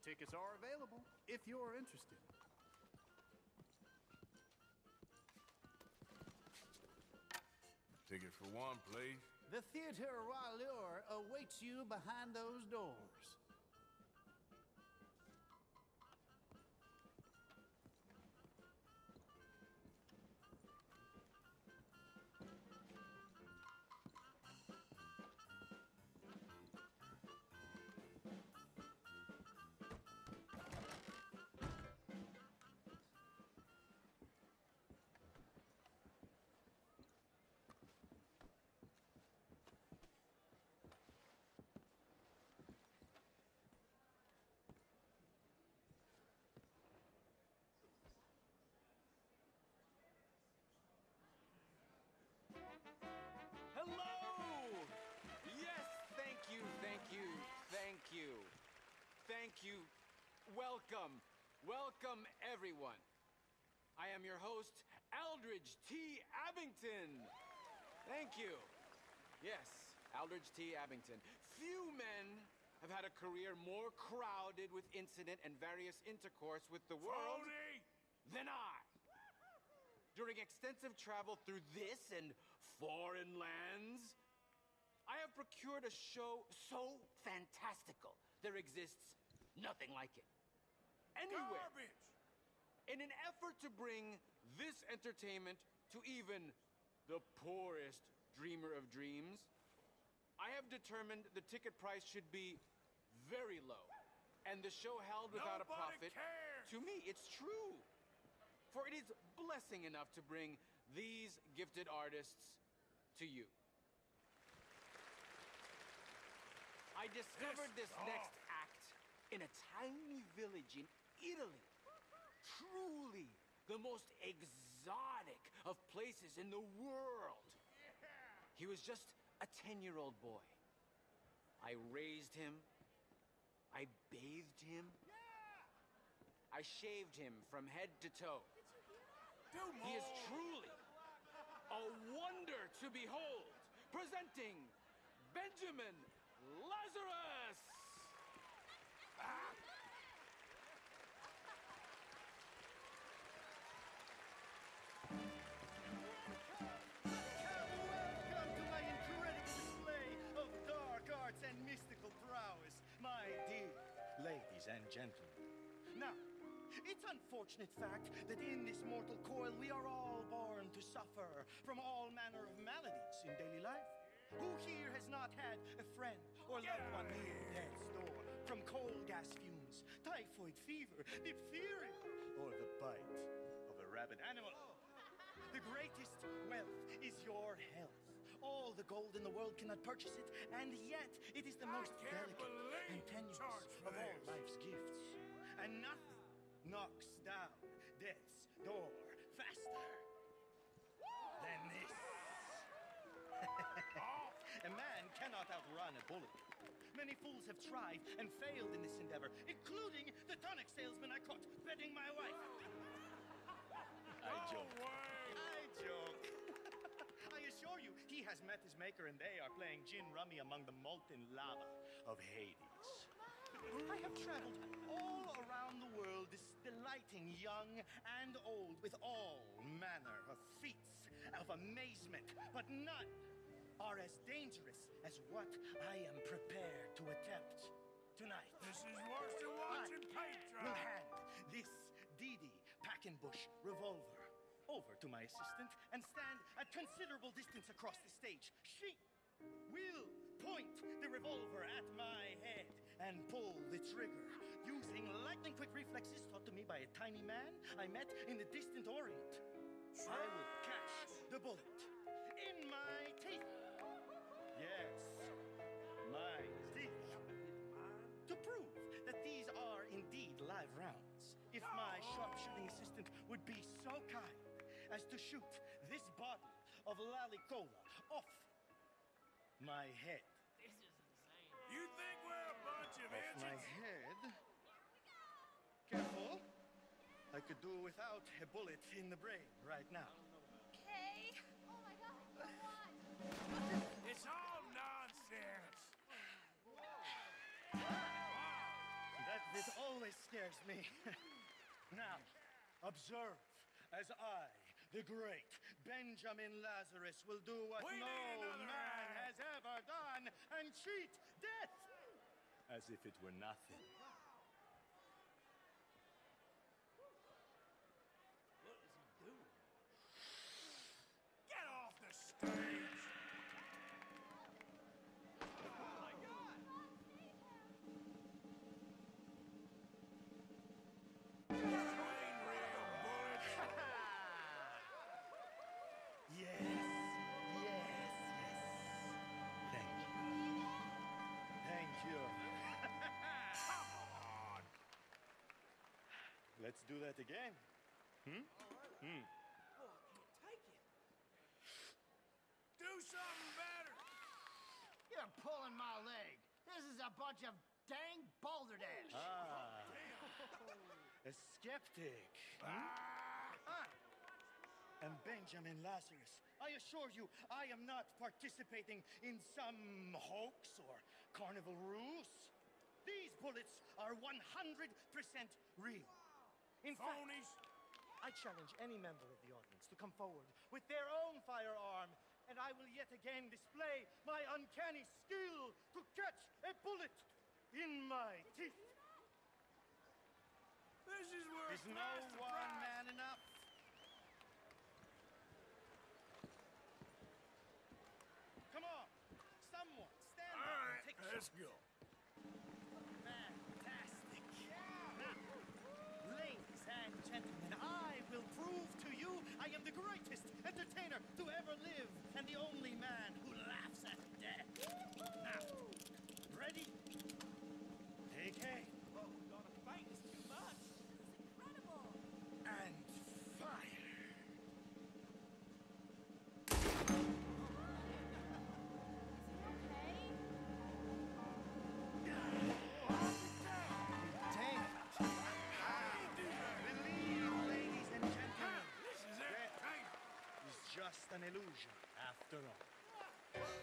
Tickets are available if you're interested. Ticket for one, please. The Theatre Royale awaits you behind those doors. Hello! Yes, thank you, thank you, thank you. Thank you. Welcome. Welcome, everyone. I am your host, Aldridge T. Abington. Thank you. Yes, Aldridge T. Abington. Few men have had a career more crowded with incident and various intercourse with the world than I. During extensive travel through this and foreign lands, I have procured a show so fantastical, there exists nothing like it. Anywhere. Garbage! In an effort to bring this entertainment to even the poorest dreamer of dreams, I have determined the ticket price should be very low, and the show held without a profit. To me, it's true. For it is blessing enough to bring these gifted artists to you. I discovered this next act in a tiny village in Italy. Truly the most exotic of places in the world. He was just a 10-year-old boy. I raised him. I bathed him. I shaved him from head to toe. He is truly a wonder to behold. Presenting Benjamin Lazarus! Welcome to my incredible display of dark arts and mystical prowess, my dear ladies and gentlemen. Now, it's unfortunate fact that in this mortal coil we are all born to suffer from all manner of maladies in daily life. Who here has not had a friend or loved one near death's door from coal gas fumes, typhoid fever, diphtheria, or the bite of a rabid animal? The greatest wealth is your health. All the gold in the world cannot purchase it, and yet it is the most delicate and tenuous of all life's gifts. And nothing knocks down death's door faster than this. A man cannot outrun a bullet. Many fools have tried and failed in this endeavor, including the tonic salesman I caught betting my wife. I joke. I assure you, he has met his maker and they are playing gin rummy among the molten lava of Hades. I have traveled all around the world, delighting young and old with all manner of feats of amazement, but none are as dangerous as what I am prepared to attempt tonight. This is worse than watching paint dry. I will hand this Didi Packenbush revolver over to my assistant and stand at considerable distance across the stage. She will point the revolver at my head and pull the trigger using lightning-quick reflexes taught to me by a tiny man I met in the distant Orient. I will catch the bullet in my teeth. Yes, my teeth. To prove that these are indeed live rounds, if my sharpshooting assistant would be so kind as to shoot this bottle of Lalicola off my head. This is insane. You think we're a bunch of Off my idiots? head? Careful. I could do without a bullet in the brain right now. Okay. Oh my God. What? It's all nonsense. That is always always scares me. Now, observe as I, the great Benjamin Lazarus, will do what We no need another man hand. has ever done and cheat death as if it were nothing. What is he doing? Get off the stage! Train rail bullets! Yes, yes, yes. Thank you. Thank you. Come on! Let's do that again. Do something better! You're pulling my leg. This is a bunch of dang balderdash. A skeptic. And Benjamin Lazarus, I assure you, I am not participating in some hoax or carnival ruse. These bullets are 100% real. In fact, Phonies! I challenge any member of the audience to come forward with their own firearm, and I will yet again display my uncanny skill to catch a bullet in my teeth. This is where Is it's no past the one prize. man enough? Come on, someone stand All up and right, take let's shots. go. Fantastic. Now, ladies and gentlemen, I will prove to you I am the greatest entertainer to ever live and the only man who laughs at death. Now, ready? Take aim. Gonna fight is too much. Incredible. And fire. Believe, ladies and gentlemen, This is entertainment. is just an illusion after all.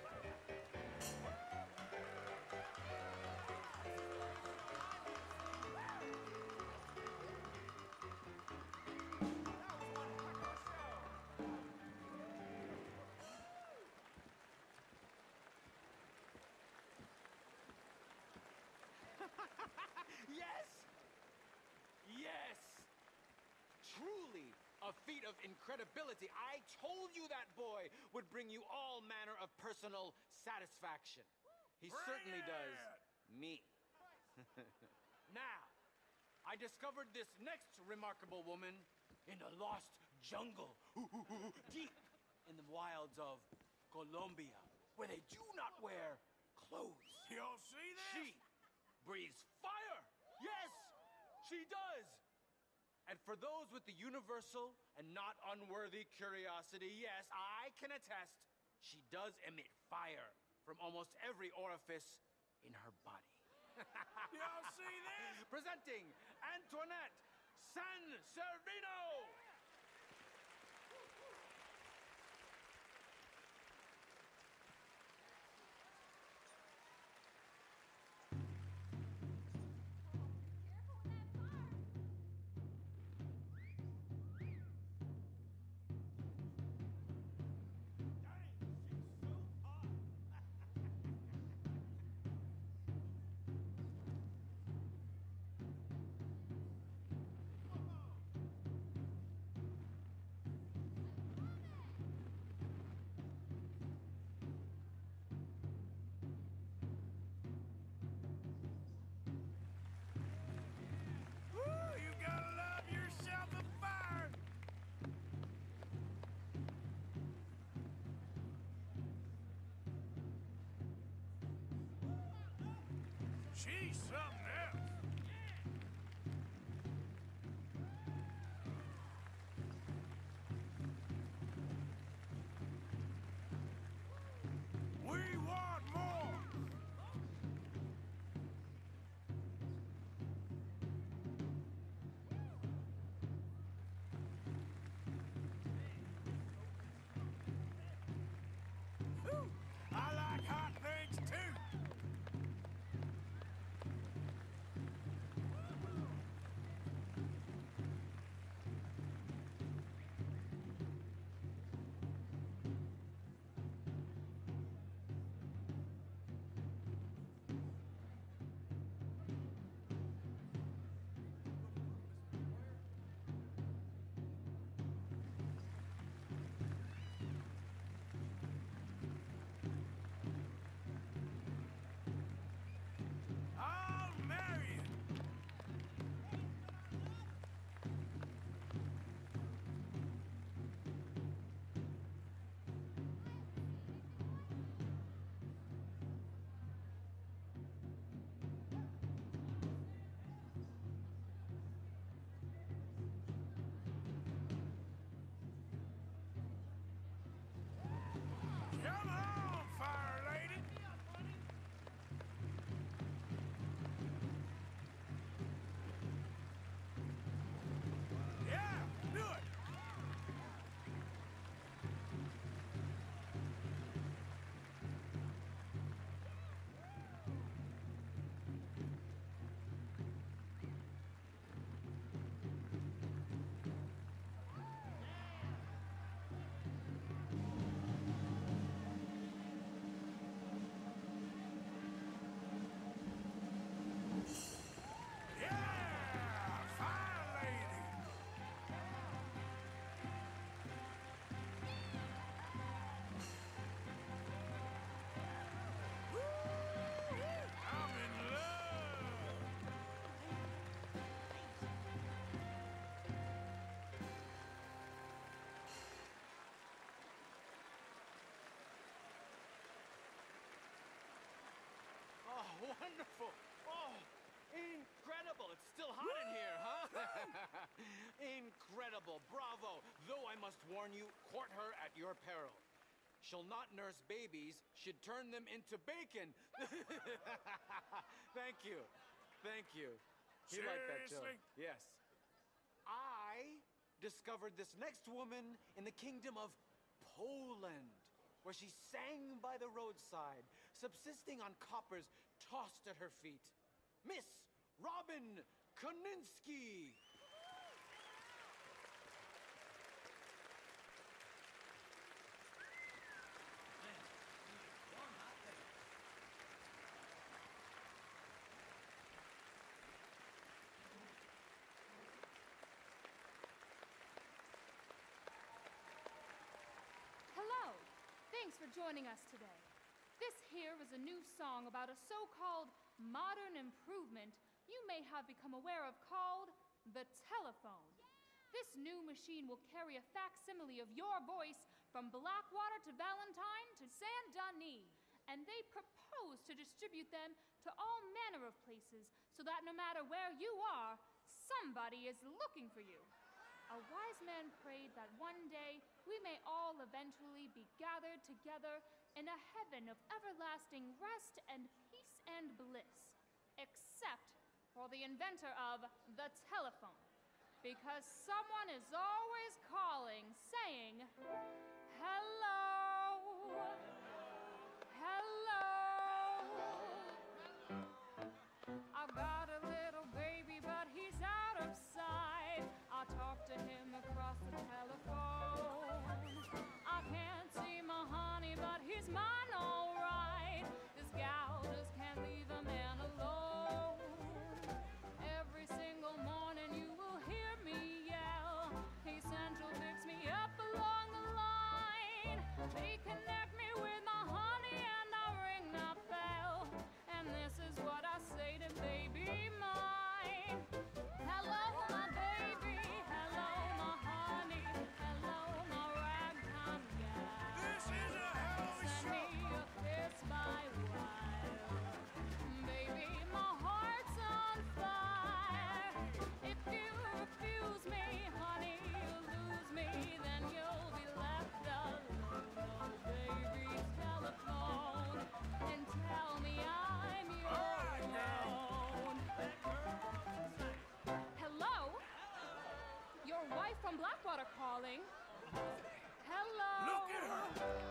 Yes! Yes! Truly a feat of incredibility. I told you that boy would bring you all manner of personal satisfaction. He Bring certainly it! does me. Now, I discovered this next remarkable woman in a lost jungle, deep in the wilds of Colombia, where they do not wear clothes. Y'all see this? She breathes fire! Yes, she does! And for those with the universal and not unworthy curiosity, yes, I can attest, she does emit fire from almost every orifice in her body. Y'all see this? Presenting Antoinette San Servino! Careful with that fire. Woo, you gotta love yourself a fire. She's something else. We want more. Whew, I like hot things too. wonderful! Oh, incredible! It's still hot in here, huh? Incredible! Bravo! Though I must warn you, court her at your peril. She'll not nurse babies, she'd turn them into bacon. Thank you. Thank you. He liked that joke. Seriously? Yes. I discovered this next woman in the kingdom of Poland, where she sang by the roadside, subsisting on coppers tossed at her feet. Miss Robin Koninsky. Hello. Thanks for joining us today. This here is a new song about a so-called modern improvement you may have become aware of called the telephone. This new machine will carry a facsimile of your voice from Blackwater to Valentine to Saint Denis, and they propose to distribute them to all manner of places so that no matter where you are, somebody is looking for you. A wise man prayed that one day we may all eventually be gathered together in a heaven of everlasting rest and peace and bliss, except for the inventor of the telephone, because someone is always calling, saying, "Hello, hello. I've got a little baby, but he's out of sight. I talk to him across the telephone. I can't see my honey, but he's mine all right. This gal just can't leave a man alone. Every single morning you will hear me yell. He central picks me up along the line. They connect me with my honey and I ring that bell. And this is what I say to baby mine. Hello, my baby. Hello, my honey. Hello, my ragtime gal. This is a hell of a Send show. me a kiss by wire. Baby, my heart's on fire. If you refuse me, honey, you'll lose me. Then you'll be left alone. Oh, baby, telephone and tell me I'm your own. Hello? Your wife from Blackwater calling. Hello? Look at her.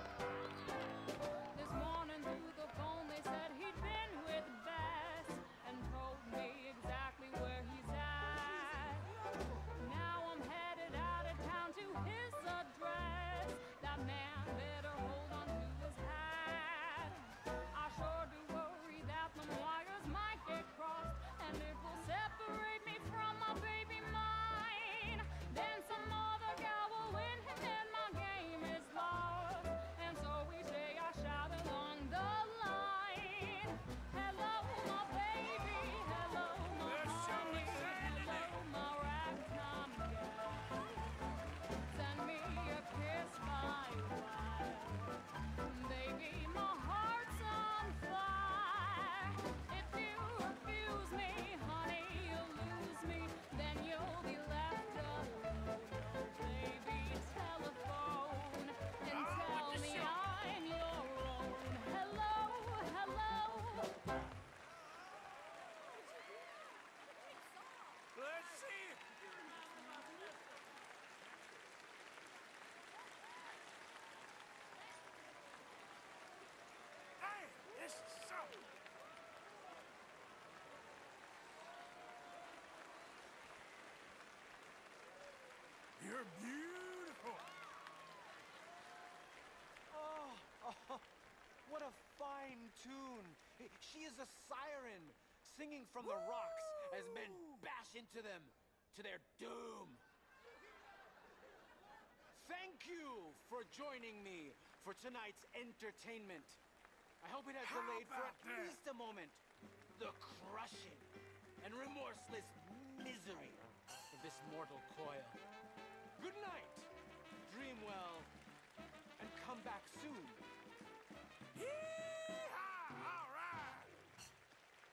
This morning through the phone they said he'd been with Bess and told me exactly where he's at. Now I'm headed out of town to his address. That man better hold on to his hat. I sure do worry that the wires might get crossed, and it will separate me from my baby mine. Then some other gal will win him and my game is lost. And so each day I shout along the line. Hello, my baby. Hello, my There's so honey. excited Hello, today. my ragtime gal. Send me a kiss by wire. Baby, my heart's on fire. If you refuse me, honey, you'll lose me. Then you'll be left alone. Baby, telephone and tell me I'm your own. Hello, hello. Let's see it. Hey, this is something. You're beautiful. Oh, what a fine tune. She is a siren singing from the rocks as men bash into them to their doom. Thank you for joining me for tonight's entertainment. I hope it has How delayed for about at that? least a moment the crushing and remorseless misery of this mortal coil. Good night. Dream well and come back soon. Yee-haw! All right.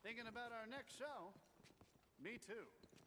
Thinking about our next show? Me too.